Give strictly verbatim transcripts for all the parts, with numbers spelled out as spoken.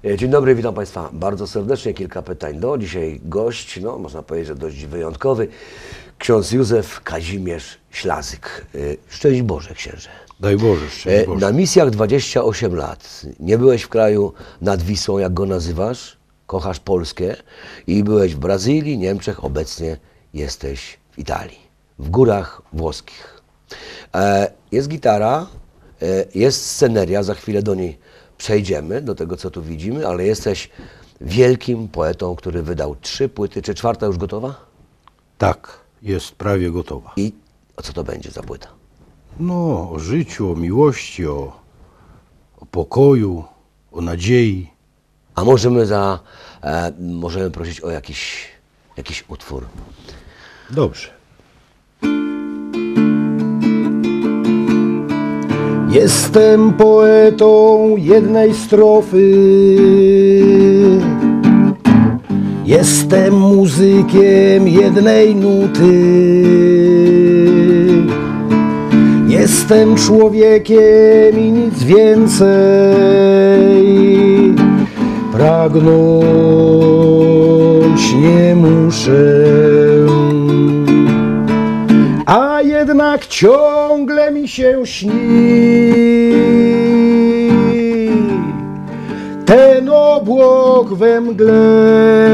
Dzień dobry, witam Państwa bardzo serdecznie. Kilka pytań do. Dzisiaj gość, no można powiedzieć, że dość wyjątkowy, ksiądz Józef Kazimierz Ślazyk. Szczęść Boże, księże. Daj Boże, szczęść Boże. Na misjach dwadzieścia osiem lat. Nie byłeś w kraju nad Wisłą, jak go nazywasz. Kochasz Polskę i byłeś w Brazylii, Niemczech, obecnie jesteś w Italii, w górach włoskich. Jest gitara, jest sceneria, za chwilę do niej przejdziemy, do tego, co tu widzimy, ale jesteś wielkim poetą, który wydał trzy płyty. Czy czwarta już gotowa? Tak, jest prawie gotowa. I o co to będzie za płyta? No, o życiu, o miłości, o, o pokoju, o nadziei. A możemy za, e, możemy prosić o jakiś, jakiś utwór. Dobrze. Jestem poetą jednej strofy, jestem muzykiem jednej nuty, jestem człowiekiem i nic więcej, pragnąć nie muszę. A jednak ciągle mi się śni ten obłok we mgle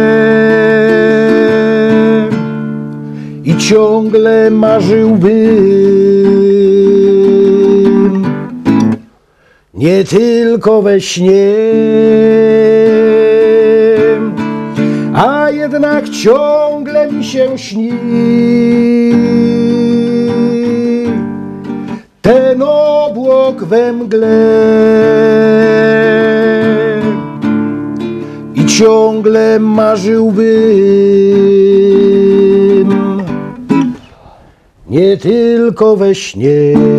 i ciągle marzyłbym nie tylko we śnie, a jednak ciągle mi się śni ten obłok we mgle i ciągle marzyłbym nie tylko we śnie.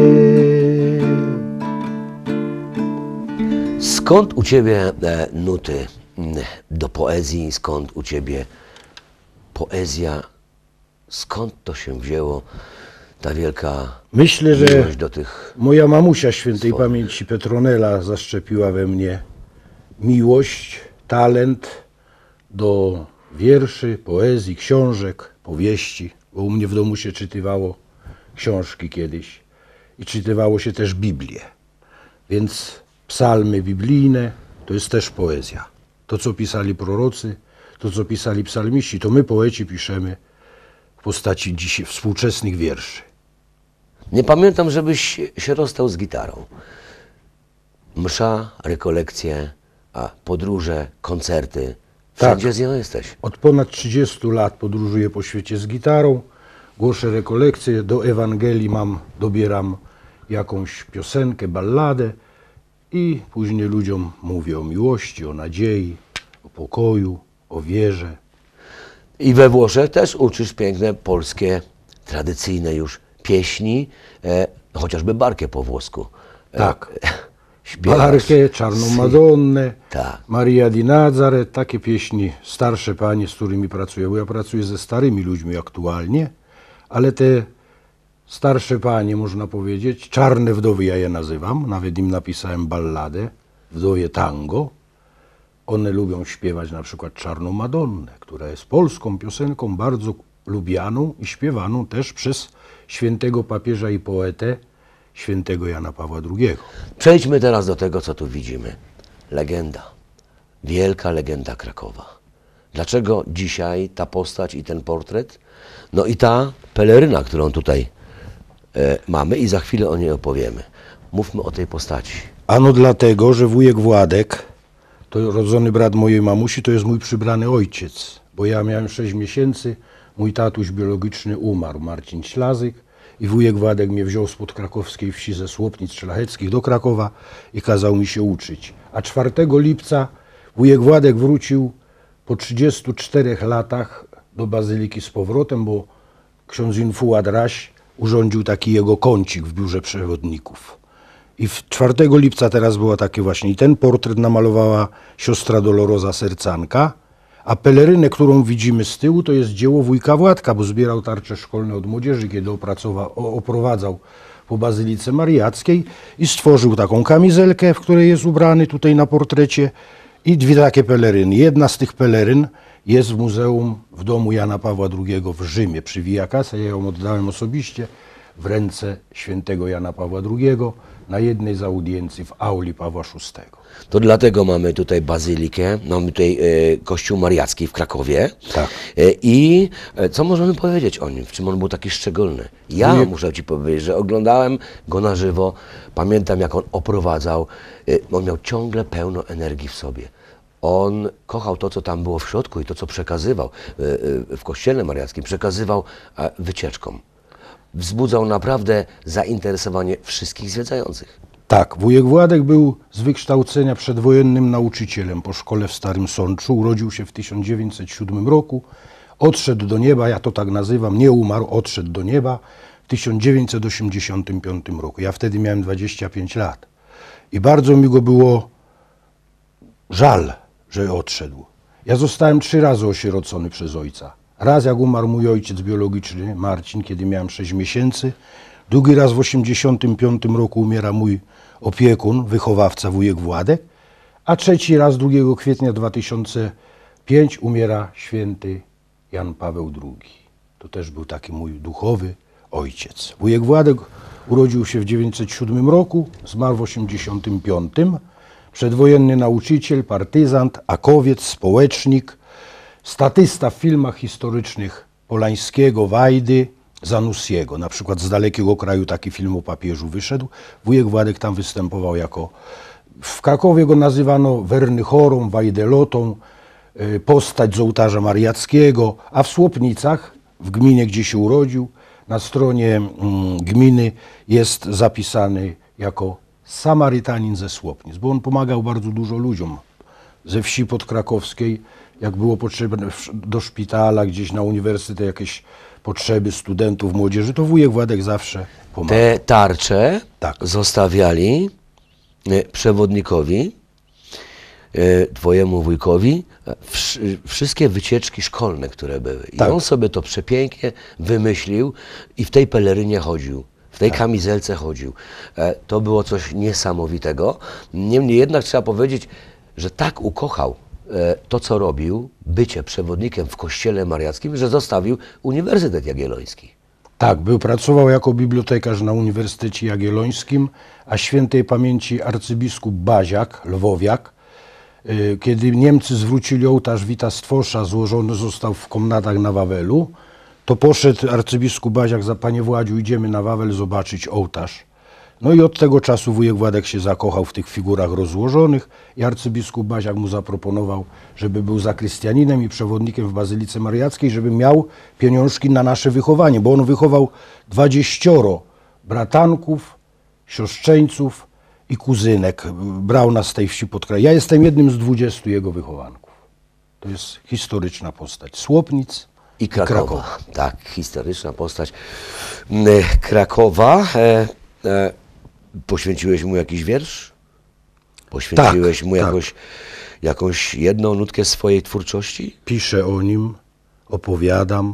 Skąd u Ciebie e, nuty do poezji? Skąd u Ciebie poezja? Skąd to się wzięło? Ta wielka Myślę, że miłość do tych... moja mamusia świętej słów. pamięci Petronela zaszczepiła we mnie miłość, talent do wierszy, poezji, książek, powieści, bo u mnie w domu się czytywało książki kiedyś i czytywało się też Biblię. Więc psalmy biblijne to jest też poezja. To, co pisali prorocy, to, co pisali psalmiści, to my poeci piszemy w postaci dzisiaj współczesnych wierszy. Nie pamiętam, żebyś się rozstał z gitarą. Msza, rekolekcje, a podróże, koncerty. Wszędzie Tak. z nią jesteś. Od ponad trzydziestu lat podróżuję po świecie z gitarą, głoszę rekolekcje, do Ewangelii mam, dobieram jakąś piosenkę, balladę i później ludziom mówię o miłości, o nadziei, o pokoju, o wierze. I we Włoszech też uczysz piękne polskie, tradycyjne już pieśni, e, chociażby barkę po włosku. E, Tak. śpiewasz. Barkę, Czarną Si. Madonnę, Tak. Maria di Nazaret, takie pieśni, starsze panie, z którymi pracuję, bo ja pracuję ze starymi ludźmi aktualnie, ale te starsze panie, można powiedzieć, czarne wdowy ja je nazywam, nawet im napisałem balladę, wdowie tango. One lubią śpiewać na przykład Czarną Madonnę, która jest polską piosenką bardzo lubianą i śpiewaną też przez świętego papieża i poetę, świętego Jana Pawła drugiego. Przejdźmy teraz do tego, co tu widzimy. Legenda. Wielka legenda Krakowa. Dlaczego dzisiaj ta postać i ten portret? No i ta peleryna, którą tutaj e, mamy i za chwilę o niej opowiemy. Mówmy o tej postaci. Ano dlatego, że wujek Władek, to rodzony brat mojej mamusi, to jest mój przybrany ojciec, bo ja miałem sześć miesięcy, mój tatuś biologiczny umarł, Marcin Ślazyk, i wujek Władek mnie wziął spod krakowskiej wsi ze Słopnic Szlacheckich do Krakowa i kazał mi się uczyć. A czwartego lipca wujek Władek wrócił po trzydziestu czterech latach do Bazyliki z powrotem, bo ksiądz Infułat Raś urządził taki jego kącik w biurze przewodników. I czwartego lipca teraz była takie właśnie, i ten portret namalowała siostra Doloroza Sercanka, a pelerynę, którą widzimy z tyłu, to jest dzieło wujka Władka, bo zbierał tarcze szkolne od młodzieży, kiedy opracował, oprowadzał po Bazylice Mariackiej i stworzył taką kamizelkę, w której jest ubrany tutaj na portrecie, I dwie takie peleryny. Jedna z tych peleryn jest w muzeum w domu Jana Pawła drugiego w Rzymie przy Via Casa. Ja ją oddałem osobiście w ręce świętego Jana Pawła drugiego na jednej z audiencji w auli Pawła szóstego. To dlatego mamy tutaj bazylikę, mamy tutaj e, kościół mariacki w Krakowie. Tak. E, I e, co możemy powiedzieć o nim? W czym on był taki szczególny? Ja Wujek- muszę ci powiedzieć, że oglądałem go na żywo, pamiętam jak on oprowadzał, e, on miał ciągle pełno energii w sobie. On kochał to, co tam było w środku i to, co przekazywał e, e, w kościele mariackim, przekazywał e, wycieczkom. Wzbudzał naprawdę zainteresowanie wszystkich zwiedzających. Tak, wujek Władek był z wykształcenia przedwojennym nauczycielem po szkole w Starym Sączu. Urodził się w tysiąc dziewięćset siódmym roku. Odszedł do nieba, ja to tak nazywam, nie umarł, odszedł do nieba w tysiąc dziewięćset osiemdziesiątym piątym roku. Ja wtedy miałem dwadzieścia pięć lat. I bardzo mi go było żal, że odszedł. Ja zostałem trzy razy osierocony przez ojca. Raz jak umarł mój ojciec biologiczny, Marcin, kiedy miałem sześć miesięcy. Drugi raz w osiemdziesiątym piątym roku umiera mój opiekun, wychowawca, wujek Władek. A trzeci raz drugiego kwietnia dwa tysiące piątego umiera święty Jan Paweł drugi. To też był taki mój duchowy ojciec. Wujek Władek urodził się w tysiąc dziewięćset siódmym roku, zmarł w osiemdziesiątym piątym. Przedwojenny nauczyciel, partyzant, akowiec, społecznik, statysta w filmach historycznych Polańskiego, Wajdy, Zanussiego. Na przykład Z dalekiego kraju taki film o papieżu wyszedł. Wujek Władek tam występował jako... W Krakowie go nazywano wernychorą, wajdelotą, postać z ołtarza mariackiego, a w Słopnicach, w gminie, gdzie się urodził, na stronie mm, gminy jest zapisany jako Samarytanin ze Słopnic, bo on pomagał bardzo dużo ludziom ze wsi podkrakowskiej, jak było potrzebne do szpitala, gdzieś na uniwersytet, jakieś potrzeby studentów, młodzieży, to wujek Władek zawsze pomagał. Te tarcze Tak. zostawiali e, przewodnikowi, e, twojemu wujkowi, e, wsz- wszystkie wycieczki szkolne, które były. I Tak. on sobie to przepięknie wymyślił i w tej pelerynie chodził. W tej kamizelce chodził. E, To było coś niesamowitego. Niemniej jednak trzeba powiedzieć, że tak ukochał e, to, co robił, bycie przewodnikiem w kościele mariackim, że zostawił Uniwersytet Jagielloński. Tak, był, pracował jako bibliotekarz na Uniwersytecie Jagiellońskim, a świętej pamięci arcybiskup Baziak, Lwowiak, y, kiedy Niemcy zwrócili ołtarz Wita Stwosza, złożony został w komnatach na Wawelu, to poszedł arcybiskup Baziak za: panie Władziu, idziemy na Wawel zobaczyć ołtarz. No i od tego czasu wujek Władek się zakochał w tych figurach rozłożonych i arcybiskup Baziak mu zaproponował, żeby był zakrystianinem i przewodnikiem w Bazylice Mariackiej, żeby miał pieniążki na nasze wychowanie, bo on wychował dwadzieścioro bratanków, siostrzeńców i kuzynek. Brał nas z tej wsi pod kraj. Ja jestem jednym z dwudziestu jego wychowanków. To jest historyczna postać Słopnic I Krakowa. Krakowa. Tak, historyczna postać m, Krakowa. E, e, poświęciłeś mu jakiś wiersz? Poświęciłeś Tak, mu tak. jakoś, jakąś jedną nutkę swojej twórczości? Piszę o nim, opowiadam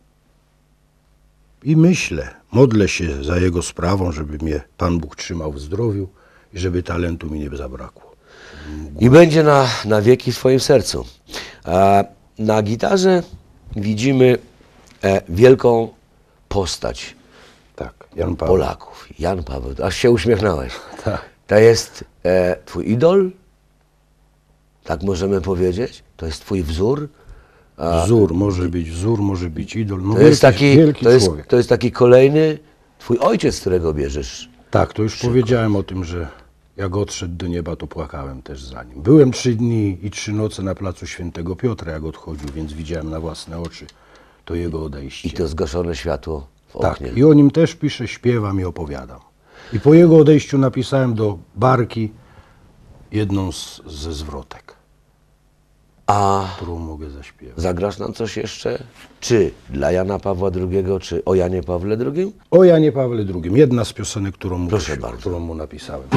i myślę, modlę się za jego sprawą, żeby mnie Pan Bóg trzymał w zdrowiu i żeby talentu mi nie zabrakło. I będzie na, na wieki w swoim sercu. A na gitarze widzimy e, wielką postać Tak, Jan Paweł. Polaków. Jan Paweł, aż się uśmiechnąłeś. Tak. To jest e, twój idol? Tak możemy powiedzieć? To jest twój wzór? Wzór może być wzór, może być idol. No To jest, wielki, taki, wielki to, jest, człowiek. to jest taki kolejny twój ojciec, z którego bierzesz. Tak, to już powiedziałem o tym, że jak odszedł do nieba, to płakałem też za nim. Byłem trzy dni i trzy noce na placu Świętego Piotra, jak odchodził, więc widziałem na własne oczy to jego odejście. I to zgaszone światło w Tak, oknie. i o nim też piszę, śpiewam i opowiadam. I po jego odejściu napisałem do Barki jedną z, ze zwrotek, A którą mogę zaśpiewać. zagrasz nam coś jeszcze? Czy dla Jana Pawła drugiego, czy o Janie Pawle drugim? O Janie Pawle drugim, jedna z piosenek, którą mu, Proszę prosił, bardzo. którą mu napisałem.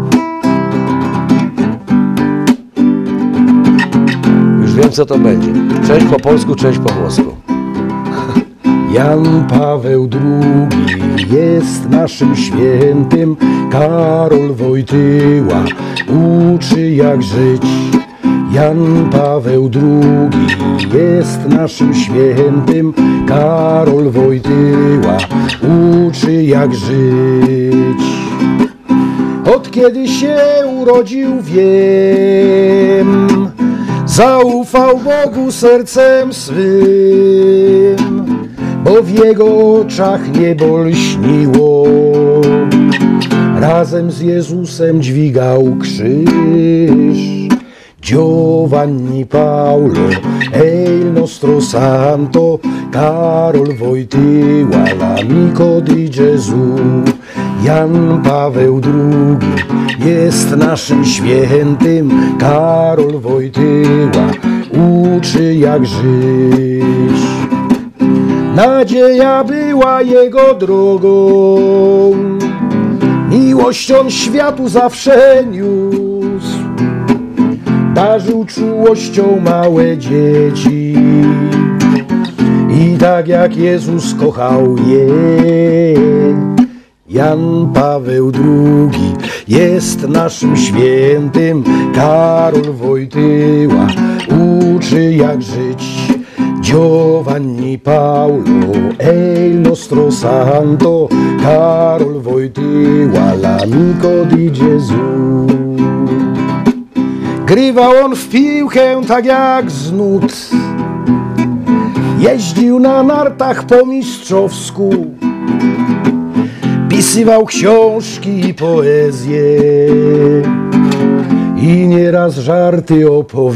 Już wiem, co to będzie. Część po polsku, część po włosku. Jan Paweł drugi jest naszym świętym, Karol Wojtyła uczy jak żyć. Jan Paweł drugi jest naszym świętym, Karol Wojtyła uczy jak żyć. Od kiedy się urodził, wiem, zaufał Bogu sercem swym, bo w jego oczach niebo lśniło. Razem z Jezusem dźwigał krzyż. Giovanni Paolo, el nostro santo, Karol Wojtyła, l'amico di Gesù. Jan Paweł drugi jest naszym świętym, Karol Wojtyła uczy jak żyć. Nadzieja była jego drogą, miłość on światu zawsze niósł. Darzył czułością małe dzieci i tak jak Jezus kochał je. Jan Paweł drugi jest naszym świętym, Karol Wojtyła uczy jak żyć. Giovanni Paolo, el nostro santo, Karol Wojtyła, l'amico di Gesù. Grywał on w piłkę tak jak z nut, jeździł na nartach po mistrzowsku, pisywał książki i poezję i nieraz żarty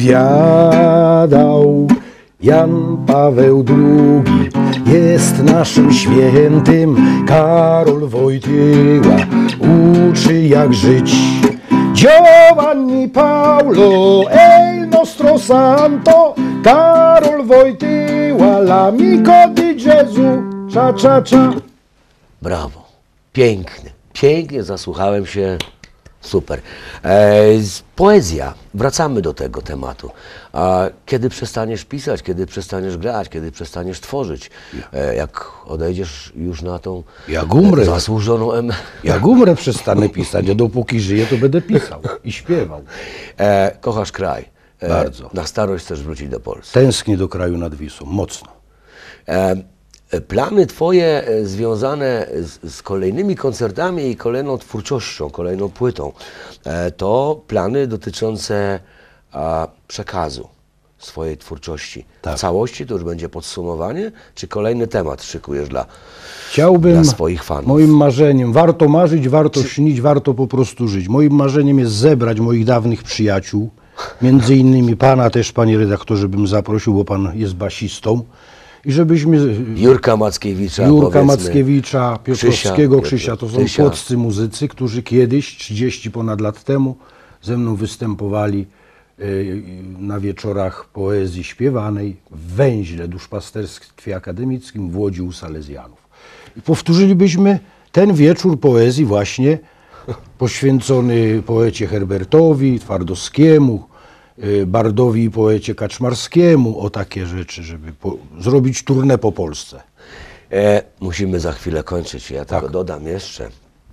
opowiadał. Jan Paweł drugi jest naszym świętym, Karol Wojtyła uczy jak żyć. Giovanni Paolo, el nostro santo, Karol Wojtyła, l'amico di Gesù. Cza, cza, cza. Brawo. Piękny. Pięknie zasłuchałem się. Super. E, z- poezja. Wracamy do tego tematu. A kiedy przestaniesz pisać, kiedy przestaniesz grać, kiedy przestaniesz tworzyć? E, jak odejdziesz już na tą Jak umrę. e, zasłużoną em... Jak umrę, przestanę pisać, a dopóki żyję, to będę pisał i śpiewał. E, kochasz kraj. E, Bardzo. Na starość chcesz wrócić do Polski. Tęsknię do kraju nad Wisłą, mocno. E, e, plany twoje e, związane z, z kolejnymi koncertami i kolejną twórczością, kolejną płytą, e, to plany dotyczące a, przekazu swojej twórczości. Tak. W całości to już będzie podsumowanie, czy kolejny temat szykujesz dla... Chciałbym, Dla swoich fanów. moim marzeniem, warto marzyć, warto śnić, warto po prostu żyć. Moim marzeniem jest zebrać moich dawnych przyjaciół, między innymi pana też, panie redaktorze, bym zaprosił, bo pan jest basistą, i żebyśmy Jurka Mackiewicza, Jurka powiedzmy. Mackiewicza, Piotrowskiego, Krzysia, Krzysia, to są Krzysia. płoccy muzycy, którzy kiedyś, trzydzieści ponad lat temu, ze mną występowali y, na wieczorach poezji śpiewanej w Węźle, duszpasterstwie akademickim w Łodzi u Salezjanów. I powtórzylibyśmy ten wieczór poezji właśnie poświęcony poecie Herbertowi, Twardowskiemu, y, bardowi i poecie Kaczmarskiemu, o takie rzeczy, żeby po, zrobić tournée po Polsce. E, musimy za chwilę kończyć. Ja Tak. tylko dodam jeszcze,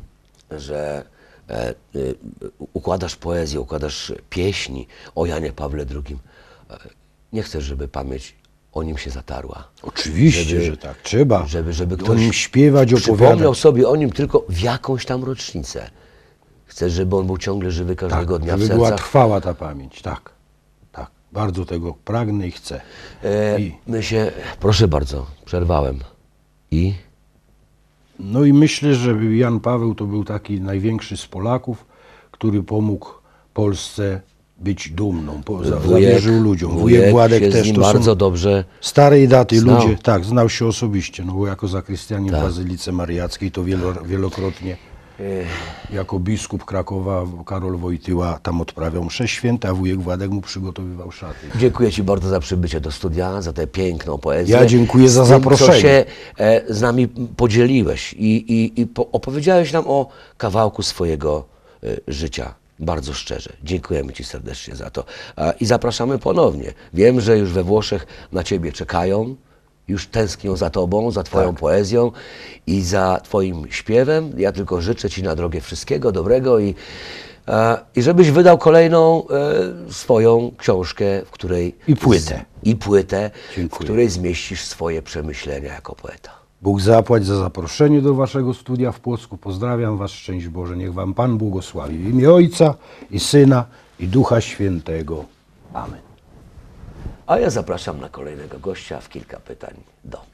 że e, y, układasz poezję, układasz pieśni o Janie Pawle drugim. E, nie chcesz, żeby pamięć o nim się zatarła. Oczywiście, Żeby- że tak. Trzeba Żeby, żeby o ktoś nim śpiewać, przypomniał opowiadać. sobie o nim tylko w jakąś tam rocznicę. Chcesz, żeby on był ciągle żywy każdego Tak, dnia w żeby była sercach. trwała ta pamięć. Tak, tak. Bardzo tego pragnę i chcę. E, I, my się, proszę bardzo, przerwałem. I no i myślę, że Jan Paweł to był taki największy z Polaków, który pomógł Polsce być dumną, po, za- zawierzył ludziom. Wujek Władek się z też nim to bardzo są dobrze. starej daty znał. ludzie. Tak, znał się osobiście, no bo jako zakrystianin Tak. w Bazylice Mariackiej to wielo, wielokrotnie jako biskup Krakowa Karol Wojtyła tam odprawiał msze święte, a wujek Władek mu przygotowywał szaty. Dziękuję Ci bardzo za przybycie do studia, za tę piękną poezję. Ja dziękuję za z tym, zaproszenie. co się e, z nami podzieliłeś i, i, i po, opowiedziałeś nam o kawałku swojego e, życia. Bardzo szczerze. Dziękujemy Ci serdecznie za to. A, I zapraszamy ponownie. Wiem, że już we Włoszech na Ciebie czekają, już tęsknią za Tobą, za Twoją Tak. poezją i za Twoim śpiewem. Ja tylko życzę Ci na drogę wszystkiego dobrego i E, I żebyś wydał kolejną e, swoją książkę, w której... I płytę. Z, I płytę, w Dziękuję. której zmieścisz swoje przemyślenia jako poeta. Bóg zapłać za zaproszenie do waszego studia w Płocku. Pozdrawiam was, szczęść Boże. Niech wam Pan błogosławi. W imię Ojca i Syna i Ducha Świętego. Amen. A ja zapraszam na kolejnego gościa w kilka pytań do.